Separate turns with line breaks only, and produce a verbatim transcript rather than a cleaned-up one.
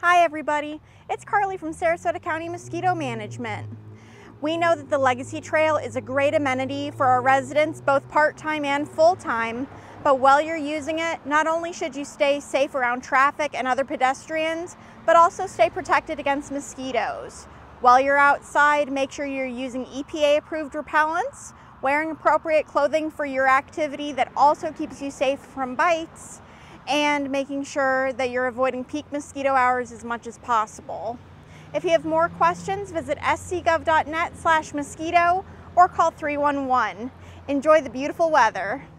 Hi everybody, it's Carly from Sarasota County Mosquito Management. We know that the Legacy Trail is a great amenity for our residents, both part-time and full-time, but while you're using it, not only should you stay safe around traffic and other pedestrians, but also stay protected against mosquitoes. While you're outside, make sure you're using E P A-approved repellents, wearing appropriate clothing for your activity that also keeps you safe from bites, and making sure that you're avoiding peak mosquito hours as much as possible. If you have more questions, visit s c gov dot net slash mosquito or call three one one. Enjoy the beautiful weather.